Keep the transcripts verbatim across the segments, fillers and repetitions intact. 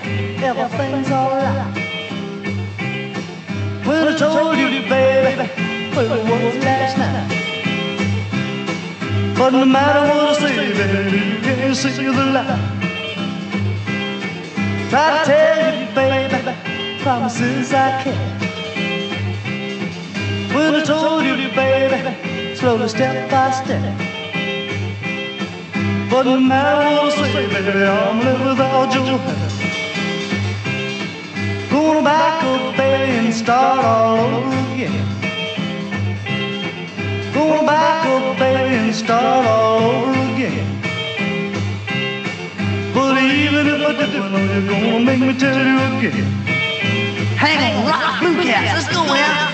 everything's alright. When I told you, baby, well, it was last night. But no matter what I say, baby, you can't see the light. Try to tell you, baby, promises I kept. When I told you, baby, slowly step by step. But no matter what I say, baby, I'm living without your help. Going back up, baby, and start all over again. Going back up, baby, and start all over again. But even if I do, I know you're gonna make me tell you again. Hang on, rock, blue cats, let's go now.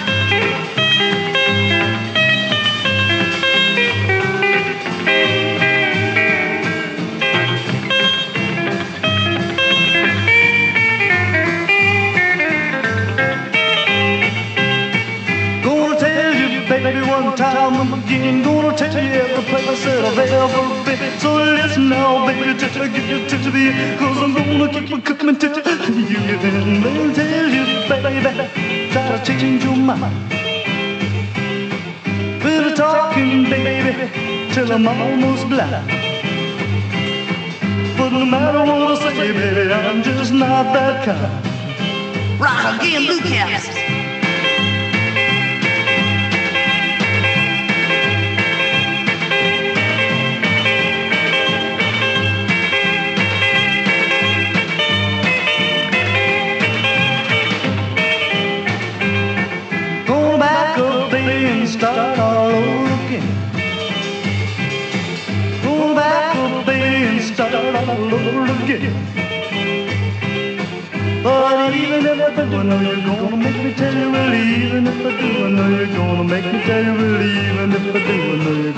Baby, one time again, gonna tell you every place that I've ever been. So listen now, baby, till I get to the end, cause I'm gonna keep coming to you. And they'll tell you, baby, try to change your mind. We're talking, baby, till I'm almost blind. But no matter what I say, baby, I'm just not that kind. Rock again, blue cats. Start all over again. Go back up, baby, and start all over again. But even if I do, I know you're gonna make me tell you, really. Even if I do, I know you're gonna make me tell you, really. Even if I do, I know you're